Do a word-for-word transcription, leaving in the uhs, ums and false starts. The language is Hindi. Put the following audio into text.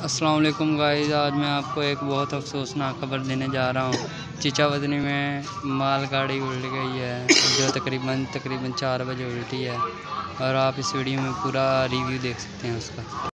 अस्सलाम वालेकुम गाइस, आज मैं आपको एक बहुत अफसोसनाक खबर देने जा रहा हूँ। चीचावदनी में मालगाड़ी उल्ट गई है जो तकरीबन तकरीबन चार बजे उल्टी है और आप इस वीडियो में पूरा रिव्यू देख सकते हैं उसका।